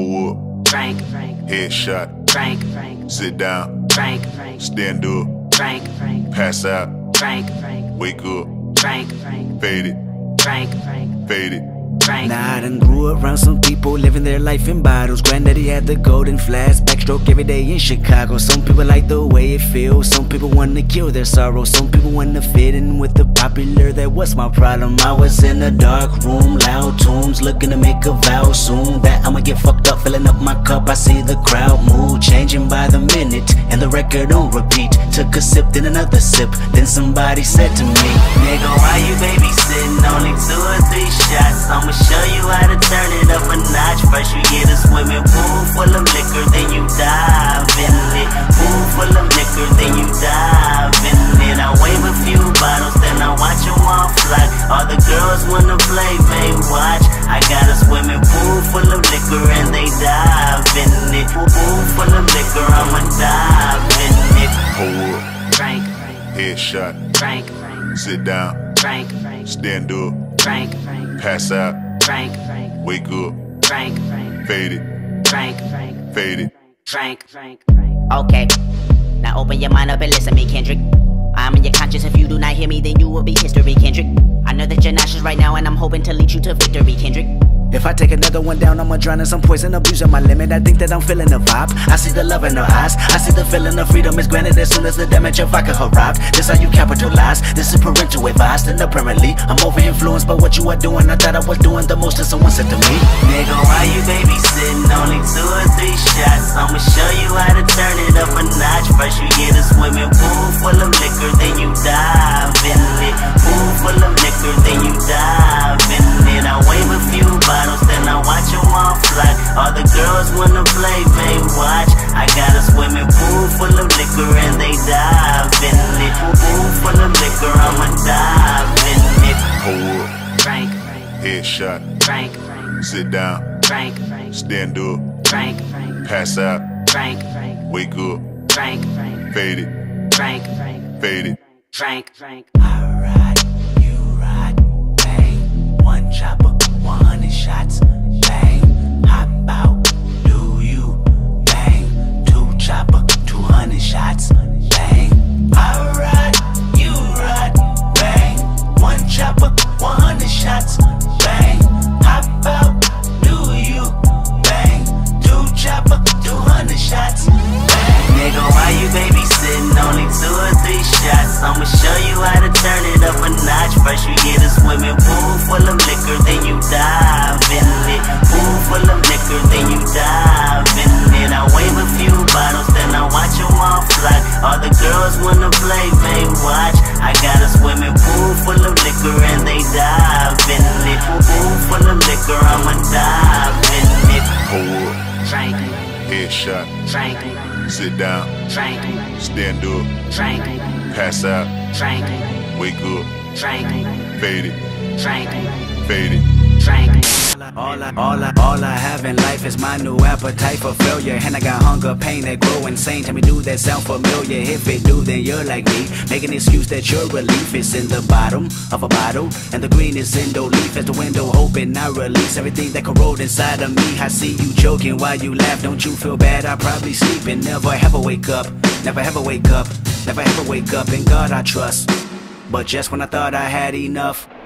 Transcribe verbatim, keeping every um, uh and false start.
Pull up, Frank, headshot, Frank, Frank, sit down, Frank, Frank, stand up, Frank, Frank, pass out, Frank, Frank, wake up, Frank, Frank, fade it, Frank, Frank, fade it. Frank. Nah, I done grew around some people living their life in bottles. Granddaddy had the golden flask, backstroke every day in Chicago. Some people like the way it feels, some people wanna kill their sorrow. Some people wanna fit in with the popular, that was my problem. I was in a dark room, loud tunes, looking to make a vow soon that I'ma get fucked up, filling up my cup. I see the crowd mood changing by the minute, and the record on repeat. Took a sip, then another sip, then somebody said to me, nigga, why you babysitting? Only two or three shots, I'ma show you how to turn it up a notch. First you get a swimming pool full of liquor, then you dive in it. Pool full of liquor, then you dive in it. I wave a few bottles, then I watch them all fly. All the girls wanna play, they watch. I got a swimming pool full of liquor and they dive in it. Pool full of liquor, I'ma dive in it. Pull up, Frank, headshot, Frank, Frank, sit down, Frank, Frank, stand up, Frank, Frank, pass out, Frank, Frank, wake up, Frank, Frank, fade it, Frank, Frank, fade it. Frank, Frank, Frank. Okay, now open your mind up and listen to me, Kendrick. I'm in your conscience. If you do not hear me, then you will be history, Kendrick. I know that you're nauseous right now, and I'm hoping to lead you to victory, Kendrick. If I take another one down, I'ma drown in some poison, abusing my limit. I think that I'm feeling the vibe. I see the love in her eyes. I see the feeling of freedom is granted as soon as the damage of vodka arrived. This how you capitalize. This is parental advice. And apparently, I'm over influenced by what you are doing. I thought I was doing the most, and someone said to me, nigga, why you babysitting? Only two or three shots. I'ma show you how to turn it up a notch. First you get a swimming pool full of liquor, then you dive in it. Pool full of liquor, then you dive in it. I wave a few bottles, then I watch them all fly. All the girls wanna play, they watch. I got a swimming pool full of liquor and they dive in it. Pool full of liquor, I'ma dive in it. Pull up, Frank, headshot, Frank, Frank, sit down, Frank, Frank, stand up, Frank, Frank, pass out, Frank, Frank, wake up, Frank, Frank, fade it, Frank, Frank, fade it. Frank, Frank. I ride, you ride, bang. One chopper, one hundred shots, bang. Hop out, do you, bang. Two chopper, two hundred shots, bang. I ride, you ride, bang. One chopper, one hundred shots, bang. Hop out, do you, bang. Two chopper, two hundred shots, bang. Nigga, why you babysitting? Only two or three shots. I'ma show you how to turn it up a notch. First you get a swimming pool full of liquor, then you dive in it. Pool full of liquor, then you dive in it. I wave a few bottles, then I watch them all fly. All the girls wanna play, they watch. I got a swimming pool full of liquor and they dive in it. Pool full of liquor, I'ma dive in it. Pull up, Frank, headshot, Frank, sit down, Frank, stand up, Frank, pass out, Frank, wake up, Frank, fade it, Frank, fade it. Frank. All I, all I, all I have in life is my new appetite for failure. And I got hunger, pain that grow insane. Tell me, do that sound familiar? If it do, then you're like me. Make an excuse that your relief is in the bottom of a bottle, and the green is in the leaf. As the window open, I release everything that corrode inside of me. I see you joking while you laugh. Don't you feel bad? I probably sleep and never ever wake up. Never ever wake up. Never ever wake up. In God I trust. But just when I thought I had enough,